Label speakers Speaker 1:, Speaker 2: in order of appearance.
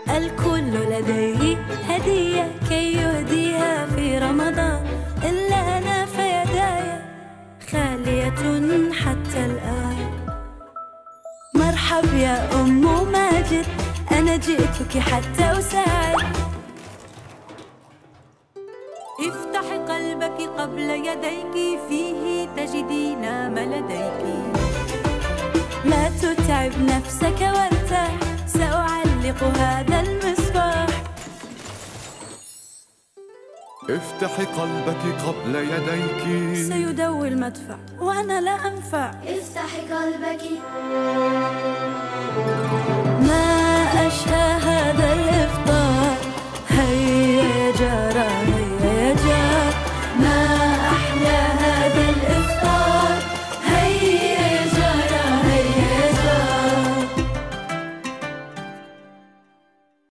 Speaker 1: الكل لديه هدية كي يهديها في رمضان، إلا أنا فيداي خالية حتى الآن. مرحب يا أم ماجد، أنا جئتك حتى أساعد. افتحي قلبك قبل يديك، فيه تجدين ما لديك. لا تتعب نفسك وارتاح، سأعلق هذا المصباح.
Speaker 2: افتحي قلبك قبل يديك،
Speaker 1: سيدوي المدفع وأنا لا أنفع.
Speaker 3: افتحي قلبك